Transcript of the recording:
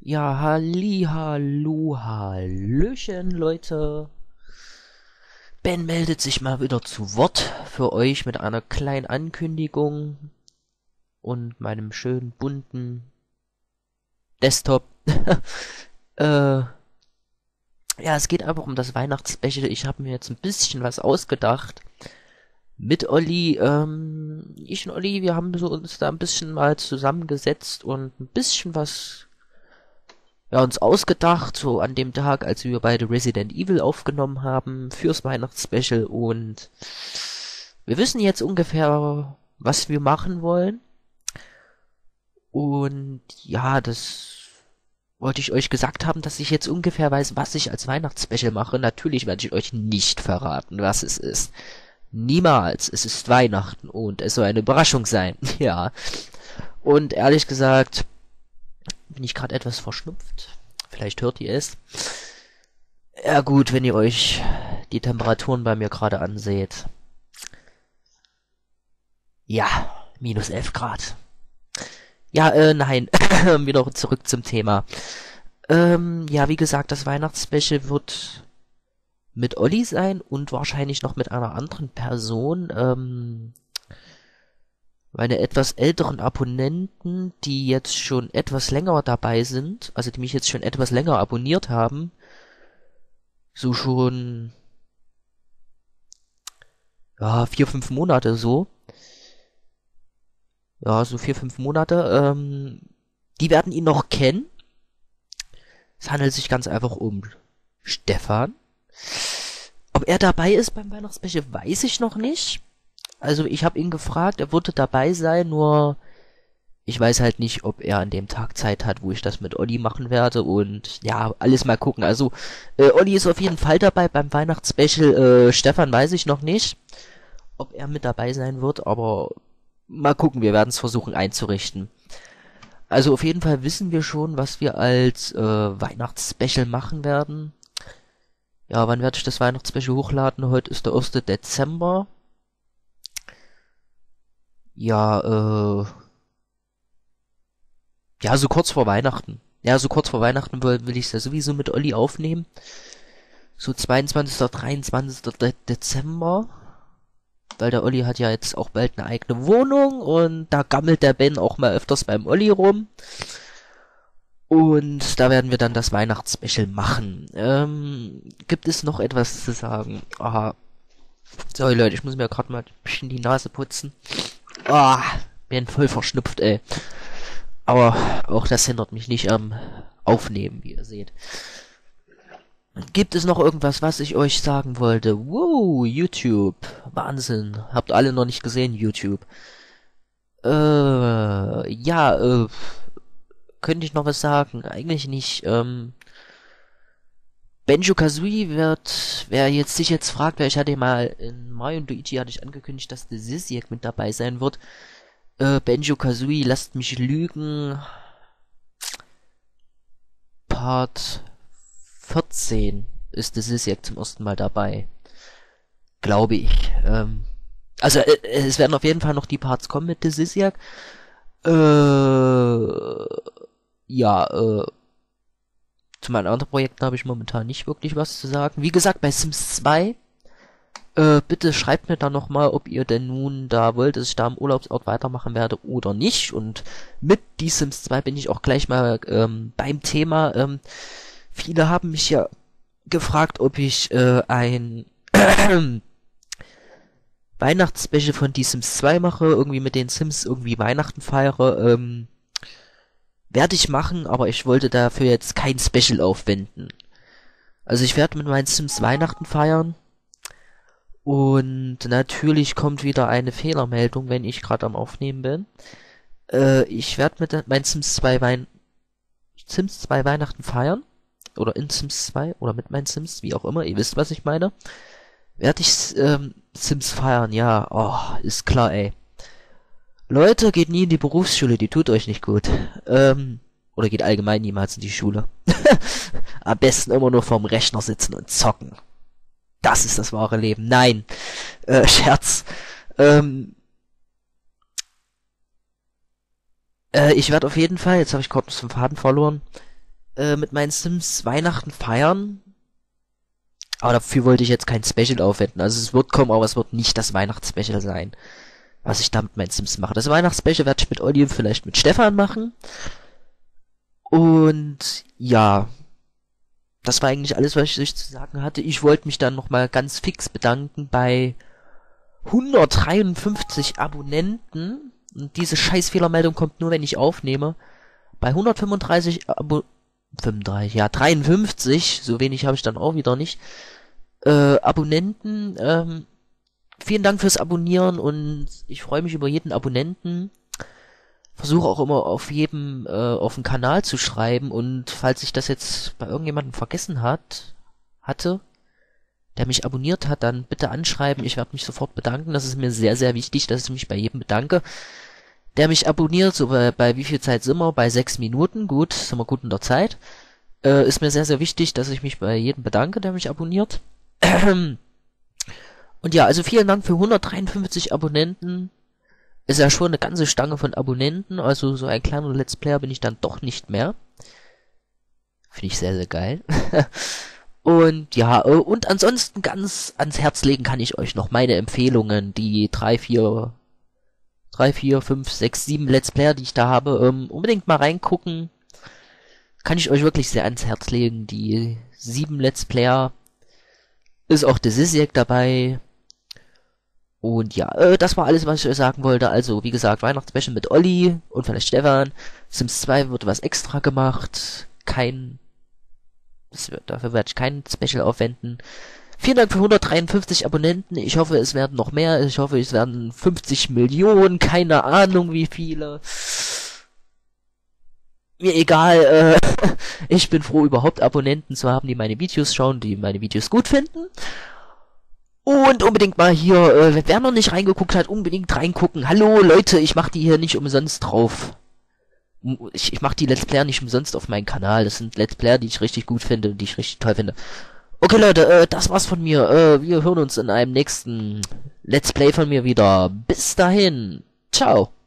Ja, halli, hallo, hallöchen, Leute. Ben meldet sich mal wieder zu Wort für euch mit einer kleinen Ankündigung und meinem schönen bunten Desktop. äh, ja, es geht einfach um das Weihnachtsspecial. Ich habe mir jetzt ein bisschen was ausgedacht. Mit Olli, ich und Olli, wir haben so uns da ein bisschen mal zusammengesetzt und ein bisschen was uns ausgedacht, so an dem Tag, als wir beide Resident Evil aufgenommen haben fürs Weihnachtsspecial, und wir wissen jetzt ungefähr, was wir machen wollen. Und ja, das wollte ich euch gesagt haben, dass ich jetzt ungefähr weiß, was ich als Weihnachtsspecial mache. Natürlich werde ich euch nicht verraten, was es ist. Niemals. Es ist Weihnachten und es soll eine Überraschung sein. Ja. Und ehrlich gesagt bin ich gerade etwas verschnupft. Vielleicht hört ihr es. Ja gut, wenn ihr euch die Temperaturen bei mir gerade anseht. Ja, -11 Grad. Ja, nein. Wieder zurück zum Thema. Ja, wie gesagt, das Weihnachtsspecial wird mit Olli sein und wahrscheinlich noch mit einer anderen Person. Meine etwas älteren Abonnenten, die jetzt schon etwas länger dabei sind, also die mich jetzt schon etwas länger abonniert haben, so schon, ja, 4, 5 Monate so. Ja, so 4, 5 Monate. Die werden ihn noch kennen. Es handelt sich ganz einfach um Stefan. Ob er dabei ist beim Weihnachtsspecial, weiß ich noch nicht. Also ich habe ihn gefragt, er würde dabei sein, nur ich weiß halt nicht, ob er an dem Tag Zeit hat, wo ich das mit Olli machen werde, und ja, alles mal gucken. Also Olli ist auf jeden Fall dabei beim Weihnachtsspecial. Stefan weiß ich noch nicht, ob er mit dabei sein wird, aber mal gucken, wir werden es versuchen einzurichten. Also auf jeden Fall wissen wir schon, was wir als Weihnachtsspecial machen werden. Ja, wann werde ich das Weihnachtsspecial hochladen? Heute ist der 1. Dezember. Ja, ja, so kurz vor Weihnachten. Ja, so kurz vor Weihnachten will ich es ja sowieso mit Olli aufnehmen. So 22., 23. Dezember. Weil der Olli hat ja jetzt auch bald eine eigene Wohnung und da gammelt der Ben auch mal öfters beim Olli rum. Und da werden wir dann das Weihnachtsspecial machen. Gibt es noch etwas zu sagen? Aha. Sorry Leute, ich muss mir gerade mal ein bisschen die Nase putzen. Ah, bin voll verschnupft, ey. Aber auch das hindert mich nicht am Aufnehmen, wie ihr seht. Gibt es noch irgendwas, was ich euch sagen wollte? Wow, YouTube. Wahnsinn. Habt alle noch nicht gesehen, YouTube. Ja, könnte ich noch was sagen? Eigentlich nicht. Banjo-Kazooie wer jetzt sich jetzt fragt, weil ich hatte mal in Mario und Luigi hatte ich angekündigt, dass der Zizek mit dabei sein wird. Banjo-Kazooie, lasst mich lügen. Part 14 ist der Zizek zum ersten Mal dabei. Glaube ich. Also es werden auf jeden Fall noch die Parts kommen mit der Zizek. Ja, zu meinen anderen Projekten habe ich momentan nicht wirklich was zu sagen. Wie gesagt, bei Sims 2, bitte schreibt mir da nochmal, ob ihr denn nun da wollt, dass ich da im Urlaubsort weitermachen werde oder nicht. Und mit die Sims 2 bin ich auch gleich mal beim Thema. Viele haben mich ja gefragt, ob ich ein Weihnachtsspecial von die Sims 2 mache, irgendwie mit den Sims irgendwie Weihnachten feiere. Werde ich machen, aber ich wollte dafür jetzt kein Special aufwenden. Also ich werde mit meinen Sims Weihnachten feiern. Und natürlich kommt wieder eine Fehlermeldung, wenn ich gerade am Aufnehmen bin. Ich werde mit meinen Sims 2 Weihnachten feiern. Oder in Sims 2 oder mit meinen Sims, wie auch immer. Ihr wisst, was ich meine. Werde ich Sims feiern, ja. Oh, ist klar, ey. Leute, geht nie in die Berufsschule, die tut euch nicht gut. Oder geht allgemein niemals in die Schule. Am besten immer nur vorm Rechner sitzen und zocken. Das ist das wahre Leben. Nein, Scherz. Ich werde auf jeden Fall, jetzt habe ich kurz den Faden verloren. mit meinen Sims Weihnachten feiern. Aber dafür wollte ich jetzt kein Special aufwenden. Also es wird kommen, aber es wird nicht das Weihnachtsspecial sein, was ich da mit meinen Sims mache. Das Weihnachtsspecial werde ich mit Olli und vielleicht mit Stefan machen. Und ja, das war eigentlich alles, was ich zu sagen hatte. Ich wollte mich dann nochmal ganz fix bedanken bei 153 Abonnenten. Und diese Scheißfehlermeldung kommt nur, wenn ich aufnehme. Bei 135 ja, 53, so wenig habe ich dann auch wieder nicht. Abonnenten, vielen Dank fürs Abonnieren und ich freue mich über jeden Abonnenten. Versuche auch immer auf jedem, auf dem Kanal zu schreiben und falls ich das jetzt bei irgendjemandem vergessen hatte, der mich abonniert hat, dann bitte anschreiben. Ich werde mich sofort bedanken. Das ist mir sehr, sehr wichtig, dass ich mich bei jedem bedanke, der mich abonniert. So bei wie viel Zeit sind wir? Bei 6 Minuten. Gut, sind wir gut in der Zeit. Ist mir sehr, sehr wichtig, dass ich mich bei jedem bedanke, der mich abonniert. Und ja, also vielen Dank für 153 Abonnenten. Ist ja schon eine ganze Stange von Abonnenten. Also so ein kleiner Let's Player bin ich dann doch nicht mehr. Finde ich sehr, sehr geil. Und ja, und ansonsten ganz ans Herz legen kann ich euch noch meine Empfehlungen, die 3, 4, 5, 6, 7 Let's Player, die ich da habe, unbedingt mal reingucken. Kann ich euch wirklich sehr ans Herz legen. Die 7 Let's Player. Ist auch der Sisiek dabei. Und ja, das war alles, was ich euch sagen wollte. Also, wie gesagt, Weihnachtsspecial mit Olli und vielleicht Stefan. Sims 2 wird was extra gemacht. Dafür werde ich kein Special aufwenden. Vielen Dank für 153 Abonnenten. Ich hoffe, es werden noch mehr. Ich hoffe, es werden 50 Millionen. Keine Ahnung, wie viele. Mir egal. Ich bin froh, überhaupt Abonnenten zu haben, die meine Videos schauen, die meine Videos gut finden. Und unbedingt mal hier, wer noch nicht reingeguckt hat, unbedingt reingucken. Hallo Leute, ich mach die hier nicht umsonst drauf. Ich mach die Let's Player nicht umsonst auf meinen Kanal. Das sind Let's Player, die ich richtig gut finde und die ich richtig toll finde. Okay Leute, das war's von mir. Wir hören uns in einem nächsten Let's Play von mir wieder. Bis dahin. Ciao.